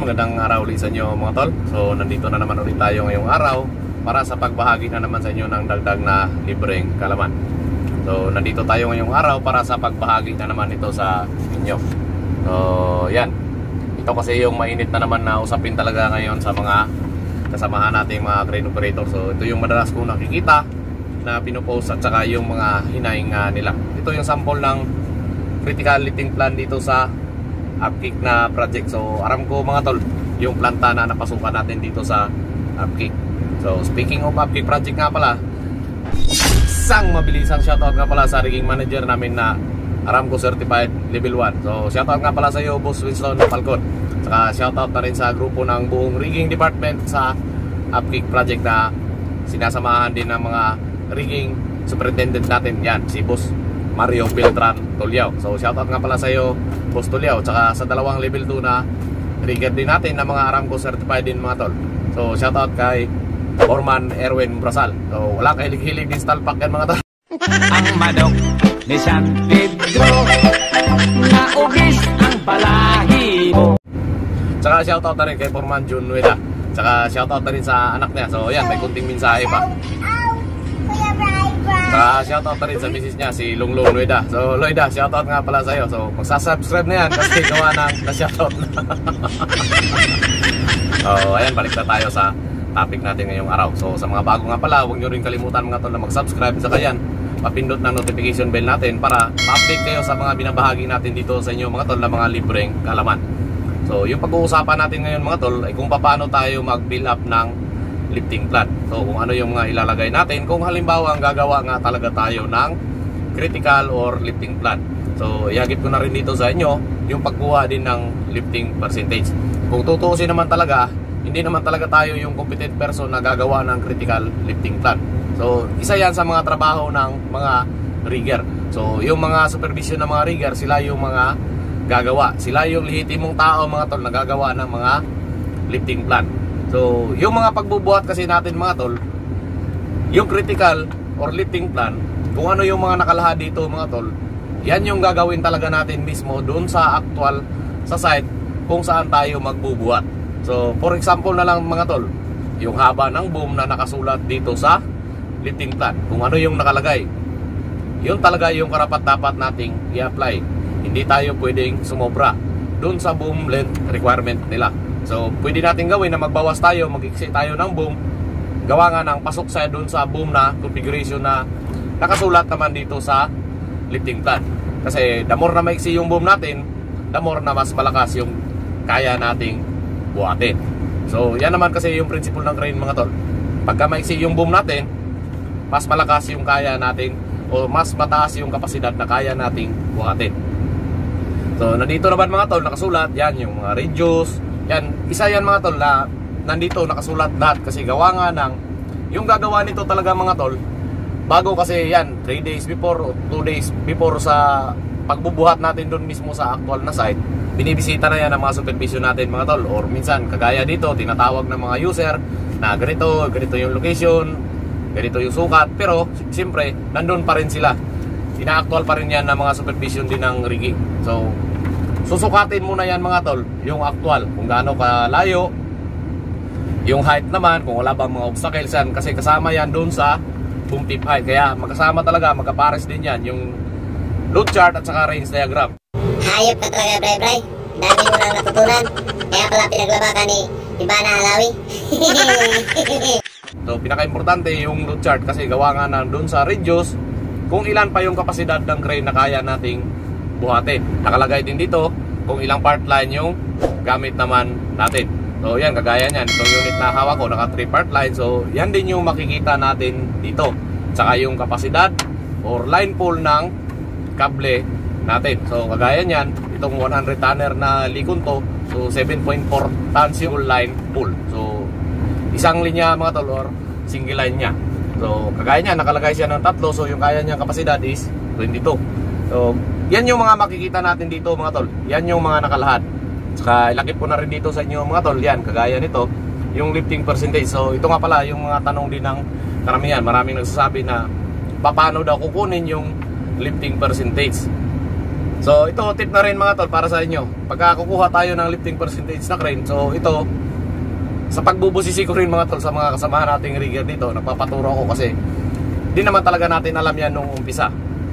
magandang araw ulit sa inyo mga tol. So nandito na naman ulit tayo ngayong araw para sa pagbahagi na naman sa inyo ng dagdag na libreng kalaman. So nandito tayo ngayong araw para sa pagbahagi na naman ito sa inyo. So yan, ito kasi yung mainit na naman na usapin talaga ngayon sa mga kasamahan nating mga crane operator. So ito yung madalas kong nakikita na pinupost at saka yung mga hinaing nila. Ito yung sample ng critical lifting plan dito sa Upkick na project. So Aramco mga tol, yung planta na napasukan natin dito sa Upkick. So speaking of Upkick project nga pala, isang mabilisang shoutout nga pala sa rigging manager namin na Aramco Certified Level 1. So shoutout nga pala sa iyo Boss Winston Falcon. Saka shoutout na rin sa grupo ng buong rigging department sa Upkick project na sinasamahan din ng mga rigging superintendent natin. Yan, si Boss Mario Beltran Tulyao. So shoutout nga pala sa iyo Boss Tulyao. Tsaka sa dalawang level 2 na rigger din natin na mga Aramco certified din mga tol. So shoutout kay Foreman Erwin Brasal. So wala kay hilig-hilig din stalpak yan mga tol. Ang manok ni San Pedro, naugis ang balahibo. Tsaka shoutout na rin kay Foreman Jun Nueda. Tsaka shoutout na rin sa anak niya. So yan, may kunting mensahe pa. Saka shoutout na rin sa misis niya, si Lunglong Nueda. So Loida, shoutout nga pala sa'yo. So magsasubscribe na yan kasi gawa na shoutout na. So ayan, balik na tayo sa topic natin ngayong araw. So sa mga bago nga pala, huwag nyo rin kalimutan mga tol na mag-subscribe. Saka yan, papindot ng notification bell natin para ma-update kayo sa mga binabahagi natin dito sa inyo mga tol na mga libreng kalaman. So yung pag-uusapan natin ngayon mga tol ay kung paano tayo mag-build up ng lifting plan. So kung ano yung mga ilalagay natin kung halimbawa ang gagawa nga talaga tayo ng critical or lifting plan. So ihagip ko na rin dito sa inyo yung pagkuha din ng lifting percentage. Kung tutuusin naman talaga, hindi naman talaga tayo yung competent person na gagawa ng critical lifting plan. So isa yan sa mga trabaho ng mga rigger. So yung mga supervision ng mga rigger, sila yung mga gagawa. Sila yung lehitimong tao mga tol na gagawa ng mga lifting plan. So yung mga pagbubuhat kasi natin mga tol, yung critical or lifting plan, kung ano yung mga nakalahad dito mga tol, yan yung gagawin talaga natin mismo doon sa actual sa site kung saan tayo magbubuhat. So for example na lang mga tol, yung haba ng boom na nakasulat dito sa lifting plan, kung ano yung nakalagay, yun talaga yung karapat dapat nating i-apply. Hindi tayo pwedeng sumobra doon sa boom length requirement nila. So pwede natin gawin na magbawas tayo, mag-iksi tayo ng boom, gawa nga ng pasok sa doon sa boom na configuration na nakasulat naman dito sa lifting plan. Kasi the more na maiksi yung boom natin, the more na mas malakas yung kaya nating buhatin. So yan naman kasi yung principle ng crane mga tol. Pagka maiksi yung boom natin, mas malakas yung kaya nating o mas mataas yung kapasidad na kaya nating buhatin. So nandito naman mga tol nakasulat yan yung mga radius. Yan, isa yan mga tol na nandito nakasulat lahat kasi gawa nga ng yung gagawa nito talaga mga tol. Bago kasi yan 3 days before o 2 days before sa pagbubuhat natin doon mismo sa actual na site, binibisita na yan ng mga supervision natin mga tol. Or minsan kagaya dito tinatawag ng mga user na ganito yung location, ganito yung sukat, pero siyempre nandun pa rin sila, ina-actual pa rin yan ng mga supervision din ng rigging. So susukatin muna yan mga tol, yung actual, kung gaano kalayo, yung height naman, kung wala bang mga obstacles yan, kasi kasama yan doon sa boom tip height. Kaya magkasama talaga, magkapares din yan, yung load chart at saka range diagram. Hayop ka talaga, Bray. Dami mo lang natutunan. Kaya pala pinaglaba ka ni Ivana Alawi. So pinaka-importante yung load chart kasi gawa nga na doon sa radius kung ilan pa yung kapasidad ng crane na kaya nating buhatin. Nakalagay din dito kung ilang part line yung gamit naman natin. So yan, kagaya niyan, itong unit na hawak ko naka 3 part line. So yan din yung makikita natin dito. Tsaka yung kapasidad or line pull ng kable natin. So kagaya niyan, itong 100 tonner na likon to, so 7.4 tons yung line pull. So isang linya mga tol or single line nya. So kagaya niyan, nakalagay siya ng tatlo. So yung kaya niya kapasidad is 22. So yan yung mga makikita natin dito mga tol. Yan yung mga nakalahad. Saka ilakip ko na rin dito sa inyo mga tol. Yan, kagaya nito, yung lifting percentage. So ito nga pala yung mga tanong din ng karamihan. Maraming nagsasabi na paano daw kukunin yung lifting percentage. So ito tip na rin mga tol para sa inyo. Pagka kukuha tayo ng lifting percentage na crane, so ito sa pagbubusisi ko rin mga tol sa mga kasamahan nating rigger dito, nagpapaturo ako kasi di naman talaga natin alam yan nung umpisa.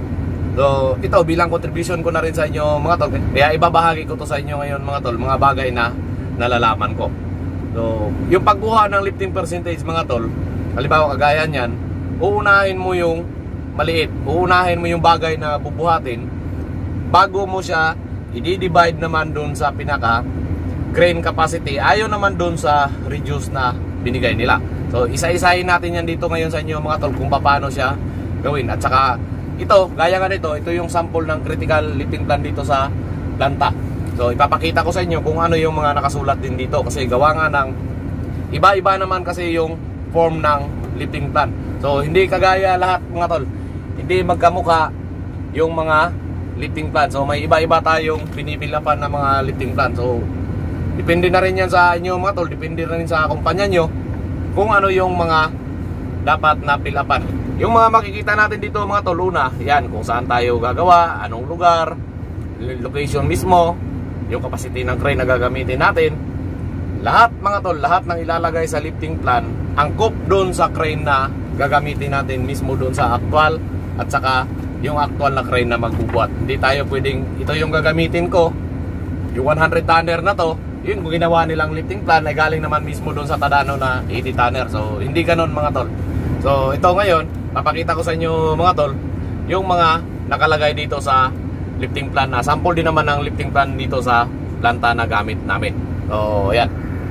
So ito bilang contribution ko na rin sa inyo mga tol, kaya ibabahagi ko to sa inyo ngayon mga tol, mga bagay na nalalaman ko. So yung pagkuha ng lifting percentage mga tol, halimbawa kagaya niyan, uunahin mo yung maliit, uunahin mo yung bagay na bubuhatin bago mo siya i-divide naman doon sa pinaka crane capacity, ayon naman doon sa reduce na binigay nila. So isa-isahin natin yan dito ngayon sa inyo mga tol kung paano siya gawin. At saka ito, gaya nga nito, ito yung sample ng critical lifting plan dito sa planta. So ipapakita ko sa inyo kung ano yung mga nakasulat din dito kasi gawa nga ng iba-iba naman kasi yung form ng lifting plan. So hindi kagaya lahat mga tol, hindi magkamukha yung mga lifting plan. So may iba-iba tayong pinipilapan ng mga lifting plan. So depende na rin yan sa inyo mga tol, depende na rin sa kumpanya nyo kung ano yung mga dapat na pilapan. Yung mga makikita natin dito mga tol, una yan kung saan tayo gagawa, anong lugar, location mismo, yung capacity ng crane na gagamitin natin. Lahat mga tol, lahat ng ilalagay sa lifting plan angkop doon sa crane na gagamitin natin mismo doon sa actual at saka yung actual na crane na magbubuhat. Hindi tayo pwedeng, ito yung gagamitin ko, yung 100 tonner na to, yun kung ginawa nilang lifting plan ay galing naman mismo doon sa Tadano na 80 tonner. So hindi ganun mga tol. So ito ngayon, papakita ko sa inyo mga tol yung mga nakalagay dito sa lifting plan na sample din naman ng lifting plan dito sa planta na gamit namin. So ayan.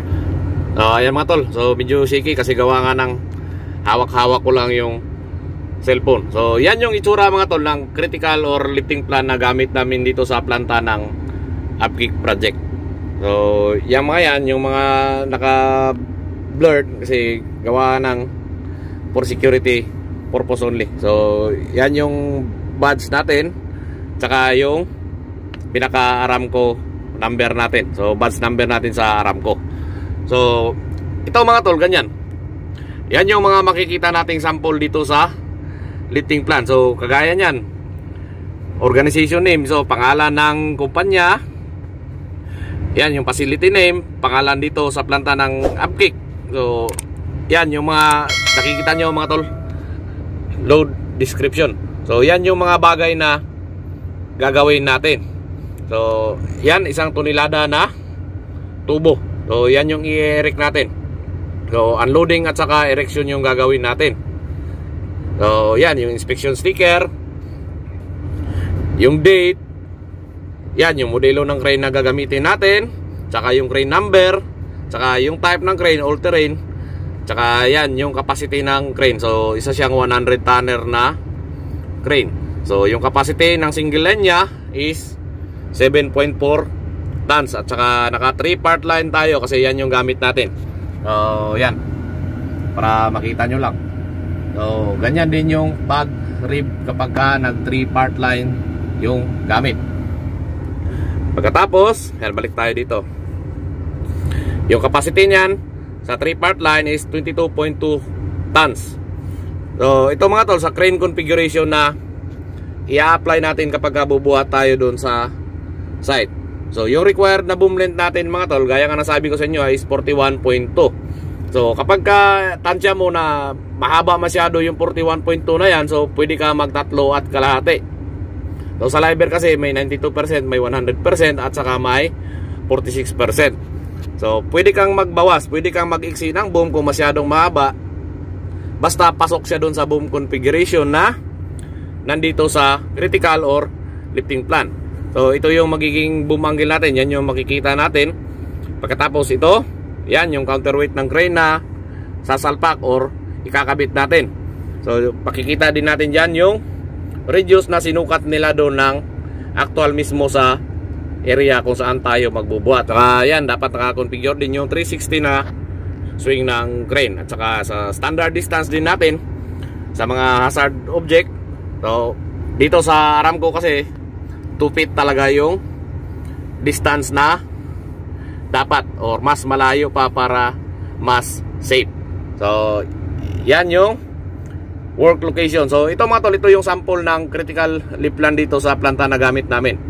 Ayan mga tol, so medyo shaky kasi gawa nga ng hawak-hawak ko lang yung cellphone. So yan yung itsura mga tol ng critical or lifting plan na gamit namin dito sa planta ng Upkick project. So yan mga yan, yung mga naka-blurred kasi gawa ng for security purpose only. So yan yung badge natin, tsaka yung pinaka Aramco number natin. So badge number natin sa Aramco. So ito mga tol, ganyan. Yan yung mga makikita nating sample dito sa lifting plan. So kagaya niyan, organization name, so pangalan ng kumpanya, yan yung facility name, pangalan dito sa planta ng Upkick. So yan yung mga nakikita nyo mga tol, load description. So yan yung mga bagay na gagawin natin. So yan, 1 tonelada na tubo. So yan yung i-erect natin. So unloading at saka erection yung gagawin natin. So yan yung inspection sticker, yung date, yan yung modelo ng crane na gagamitin natin, tsaka yung crane number, tsaka yung type ng crane, all terrain, tsaka yan yung capacity ng crane. So isa siyang 100 tonner na crane. So yung capacity ng single line nya is 7.4 tons. At saka naka 3 part line tayo kasi yan yung gamit natin. So yan, para makita nyo lang. So ganyan din yung pag rib kapag ka nag 3 part line yung gamit. Pagkatapos, balik tayo dito. Yung capacity niyan sa 3 part line is 22.2 tons. So ito mga tol, sa crane configuration na i-apply natin kapag bubuhat tayo doon sa site. So yung required na boom length natin mga tol, gaya nga nasabi ko sa inyo, is 41.2. So kapag ka tansya mo na mahaba masyado yung 41.2 na yan, so pwede ka magtatlo at kalahati. So sa Liber kasi may 92%, may 100% at saka may 46%. So pwede kang magbawas, pwede kang mag-iksi ng boom kung masyadong mahaba, basta pasok siya doon sa boom configuration na nandito sa critical or lifting plan. So ito yung magiging boom angle natin, yan yung makikita natin. Pagkatapos ito, yan yung counterweight ng crane na sasalpak or ikakabit natin. So pakikita din natin dyan yung reduce na sinukat nila doon ng actual mismo sa area kung saan tayo magbubuhat. Saka yan, dapat naka-configure din yung 360 na swing ng crane. At saka sa standard distance din natin sa mga hazard object. So dito sa Aramco kasi 2 feet talaga yung distance na dapat or mas malayo pa para mas safe. So yan yung work location. So ito mga tol, ito yung sample ng critical lift plan dito sa planta na gamit namin.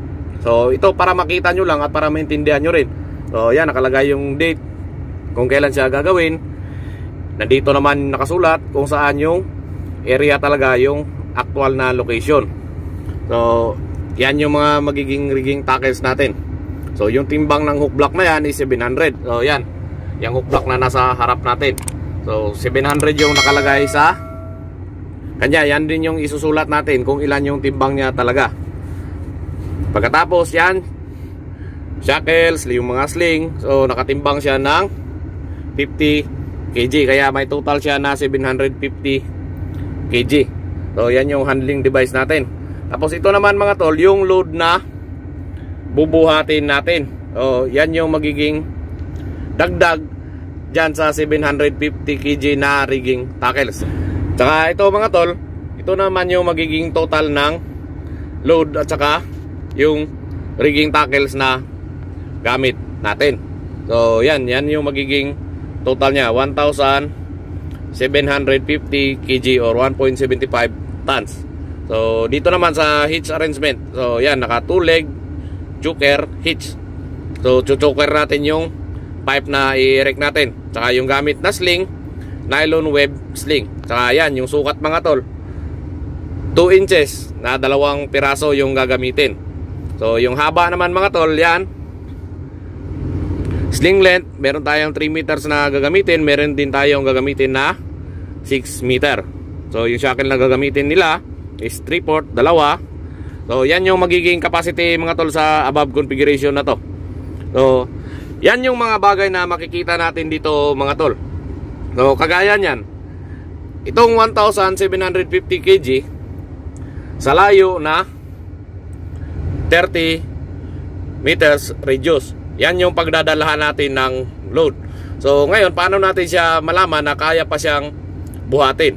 So ito para makita nyo lang at para maintindihan nyo rin. So yan, nakalagay yung date kung kailan siya gagawin. Nandito naman nakasulat kung saan yung area talaga, yung actual na location. So yan yung mga magiging rigging tackles natin. So yung timbang ng hook block na yan is 700. So yan, yung hook block na nasa harap natin. So 700 yung nakalagay sa kanya. Yan din yung isusulat natin kung ilan yung timbang niya talaga. Pagkatapos yan, shackles, yung mga sling. So nakatimbang siya ng 50 kg. Kaya may total siya na 750 kg. So yan yung handling device natin. Tapos ito naman mga tol, yung load na bubuhatin natin. So yan yung magiging dagdag dyan sa 750 kg na rigging tackles. Tsaka ito mga tol, ito naman yung magiging total ng load at saka yung rigging tackles na gamit natin. So yan yung magiging total nya, 1,750 kg or 1.75 tons. So dito naman sa hitch arrangement, so yan, naka 2 leg choker hitch. So choker natin yung pipe na i-erect natin, tsaka yung gamit na sling, nylon web sling. Tsaka yan, yung sukat mga tol, 2 inches na 2 piraso yung gagamitin. So yung haba naman mga tol, yan, sling length, meron tayong 3 meters na gagamitin. Meron din tayong gagamitin na 6 meter. So yung shackle na gagamitin nila is 3/4, 2. So yan yung magiging capacity mga tol sa above configuration na to. So yan yung mga bagay na makikita natin dito mga tol. So kagaya niyan, itong 1,750 kg sa layo na 30 meters radius. Yan yung pagdadalahan natin ng load. So ngayon, paano natin siya malaman na kaya pa siyang buhatin?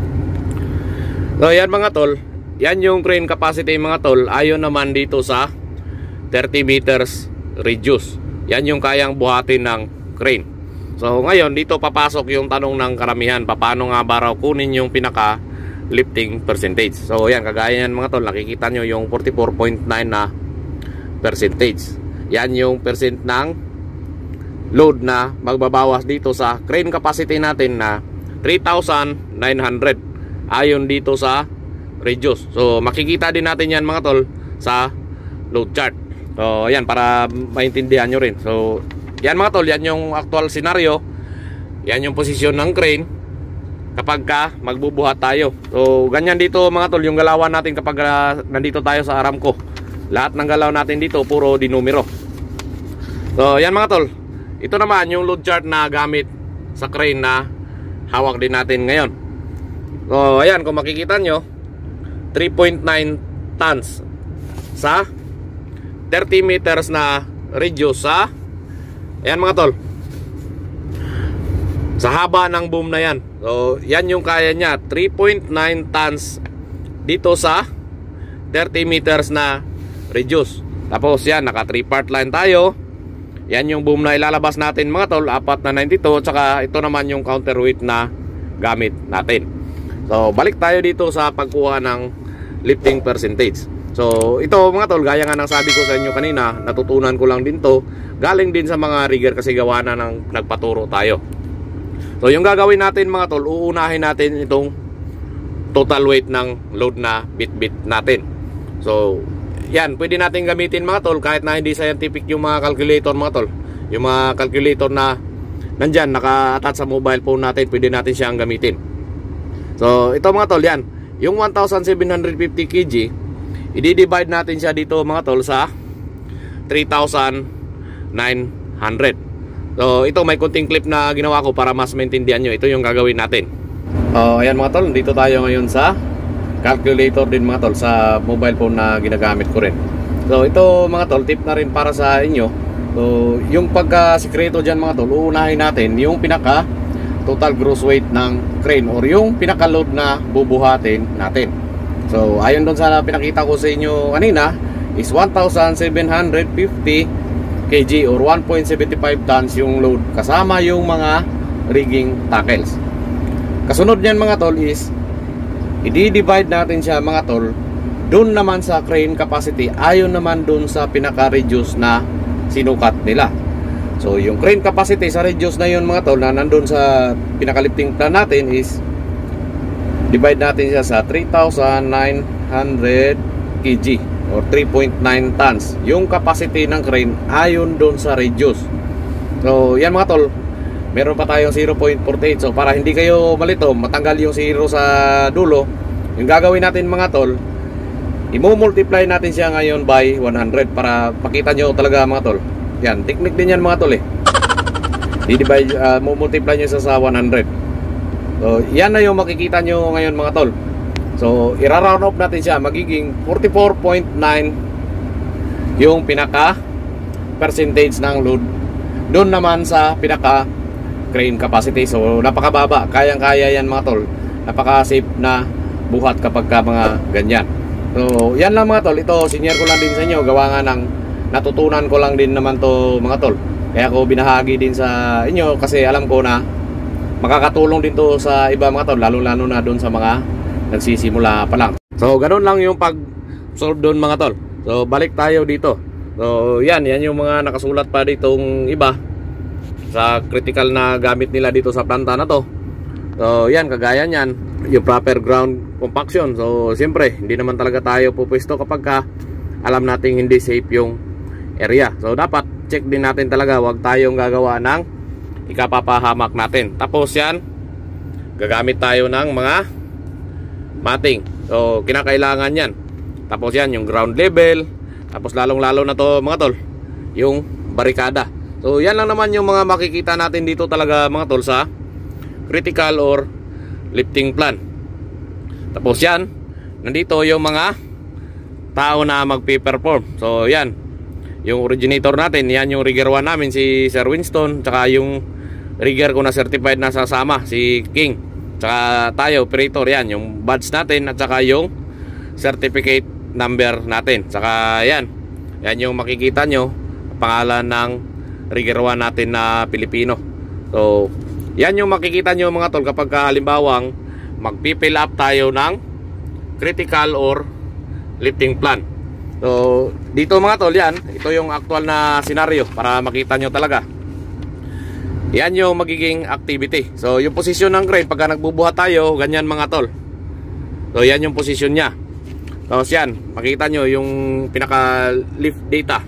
So yan mga tol, yan yung crane capacity mga tol, ayon naman dito sa 30 meters radius. Yan yung kayang buhatin ng crane. So ngayon, dito papasok yung tanong ng karamihan, paano nga ba raw kunin yung pinaka lifting percentage. So yan, kagaya yan mga tol, nakikita nyo yung 44.9 na percentage. Yan yung percent ng load na magbabawas dito sa crane capacity natin na 3,900 ayon dito sa radius. So makikita din natin yan mga tol sa load chart. So yan, para maintindihan nyo rin. So yan mga tol, yan yung actual scenario. Yan yung posisyon ng crane kapag ka magbubuhat tayo. So ganyan dito mga tol yung galawan natin kapag nandito tayo sa Aramco. Lahat ng galaw natin dito puro dinumero. So yan mga tol, ito naman yung load chart na gamit sa crane na hawak din natin ngayon. So ayan, kung makikita nyo, 3.9 tons sa 30 meters na radius sa, ayan mga tol, sa haba ng boom na yan. So yan yung kaya niya, 3.9 tons dito sa 30 meters na radius. Tapos yan, naka 3-part line tayo. Yan yung boom na ilalabas natin mga tol, 4 na 92. Tsaka ito naman yung counterweight na gamit natin. So balik tayo dito sa pagkuha ng lifting percentage. So ito mga tol, gaya nga ng sabi ko sa inyo kanina, natutunan ko lang din to, galing din sa mga rigger kasi gawa na ng nagpaturo tayo. So yung gagawin natin mga tol, uunahin natin itong total weight ng load na bit-bit natin. So yan, pwede natin gamitin mga tol kahit na hindi scientific yung mga calculator mga tol. Yung mga calculator na nandyan, naka-attach sa mobile phone natin, pwede natin siyang gamitin. So ito mga tol, yan, yung 1,750 kg, i-divide natin siya dito mga tol sa 3,900. So ito, may kunting clip na ginawa ko para mas maintindihan nyo. Ito yung gagawin natin. Ayan mga tol, dito tayo ngayon sa calculator din mga tol, sa mobile phone na ginagamit ko rin. So ito mga tol, tip na rin para sa inyo. So yung pagka-sikreto dyan mga tol, uunahin natin yung pinaka total gross weight ng crane or yung pinaka load na bubuhatin natin. So ayon doon sa pinakita ko sa inyo kanina is 1,750 kg or 1.75 tons yung load kasama yung mga rigging tackles. Kasunod niyan mga tol is i-divide natin siya mga tol doon naman sa crane capacity, ayon naman doon sa pinaka-reduce na sinukat nila. So yung crane capacity sa reduce na yun mga tol, na nandun sa pinaka-lifting plan natin is, divide natin siya sa 3,900 kg or 3.9 tons yung capacity ng crane ayon doon sa reduce. So yan mga tol, meron pa tayong 0.48. So para hindi kayo malito, matanggal yung 0 sa dulo, yung gagawin natin mga tol, i-multiply natin siya ngayon by 100 para pakita nyo talaga mga tol. Yan, technique din yan mga tol eh. I-divide, multiply nyo siya sa 100. So yan na yung makikita nyo ngayon mga tol. So ira-round off natin siya, magiging 44.9 yung pinaka percentage ng load doon naman sa pinaka crane capacity. So napakababa, kayang-kaya yan mga tol. Napaka-safe na buhat kapag ka mga ganyan. So yan lang mga tol, ito senior ko lang din sa inyo, gawa nga ng natutunan ko lang din naman to mga tol. Kaya ko binahagi din sa inyo kasi alam ko na makakatulong din to sa iba mga tol, lalo-lalo na doon sa mga nagsisimula pa lang. So ganun lang yung pag-solve doon mga tol. So balik tayo dito. So yan yung mga nakasulat pa ditong iba sa critical na gamit nila dito sa planta na to. So yan, kagaya niyan, yung proper ground compaction. So siyempre hindi naman talaga tayo pupwesto kapag ka alam nating hindi safe yung area. So dapat check din natin talaga, wag tayong gagawa ng ikapapahamak natin. Tapos yan, gagamit tayo ng mga matting. So kinakailangan yan. Tapos yan yung ground level. Tapos lalong-lalo na to mga tol, yung barikada. So yan lang naman yung mga makikita natin dito talaga mga tol sa critical or lifting plan. Tapos yan, nandito yung mga tao na magpe-perform. So yan, yung originator natin, yan yung rigger 1 namin, si Sir Winston. Tsaka yung rigger ko na certified na sasama, si King. Tsaka tayo, operator, yan yung badge natin. At tsaka yung certificate number natin. Tsaka yan yung makikita nyo, pangalan ng rigger 1 natin na Pilipino. So yan yung makikita nyo mga tol kapag halimbawang magpipill up tayo ng critical or lifting plan. So dito mga tol, yan, ito yung actual na scenario para makita nyo talaga. Yan yung magiging activity. So yung posisyon ng crane pagka nagbubuhat tayo, ganyan mga tol. So yan yung posisyon nya. Tapos yan, makita nyo yung pinaka lift data.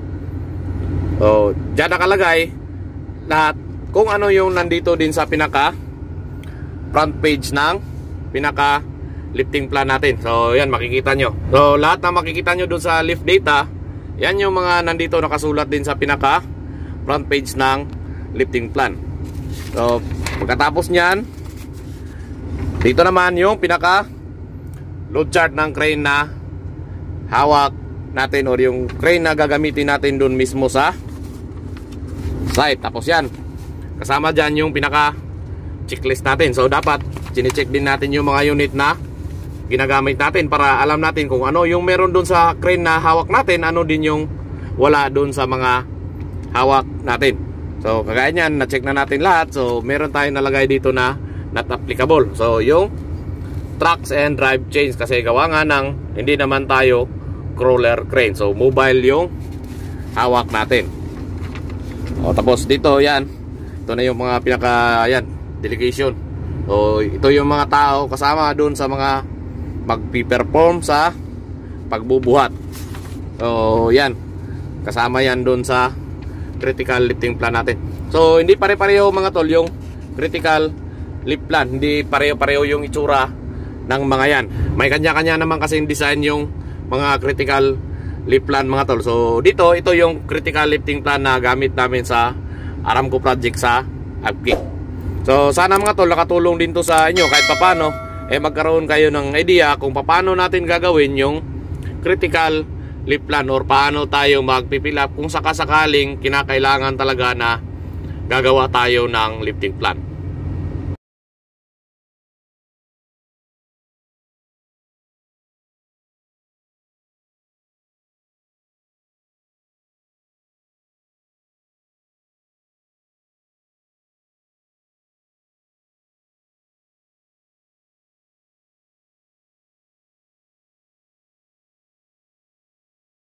So dyan nakalagay lahat kung ano yung nandito din sa pinaka front page ng pinaka lifting plan natin. So yan, makikita nyo. So lahat na makikita nyo dun sa lift data, yan yung mga nandito nakasulat din sa pinaka front page ng lifting plan. So pagkatapos nyan, dito naman yung pinaka load chart ng crane na hawak natin or yung crane na gagamitin natin dun mismo sa site. Tapos yan, kasama dyan yung pinaka checklist natin. So dapat chinecheck din natin yung mga unit na ginagamit natin para alam natin kung ano yung meron dun sa crane na hawak natin, ano din yung wala dun sa mga hawak natin. So kagaya nyan, na-check na natin lahat. So meron tayong nalagay dito na not applicable. So yung trucks and drive chains, kasi gawa nga ng hindi naman tayo crawler crane. So mobile yung hawak natin. O tapos dito yan, ito na yung mga pinaka yan, delegation. So ito yung mga tao kasama dun sa mga magpi-perform sa pagbubuhat. So yan, kasama yan dun sa critical lifting plan natin. So hindi pare-pareho mga tol yung critical lift plan, hindi pareho-pareho yung itsura ng mga yan. May kanya-kanya naman kasing design yung mga critical lift plan mga tol. So dito, ito yung critical lifting plan na gamit namin sa Aramco project sa Abki. So sana mga tol, nakatulong din to sa inyo kahit papano, magkaroon kayo ng idea kung paano natin gagawin yung critical lift plan or paano tayo magpipil up kung sakasakaling kinakailangan talaga na gagawa tayo ng lifting plan.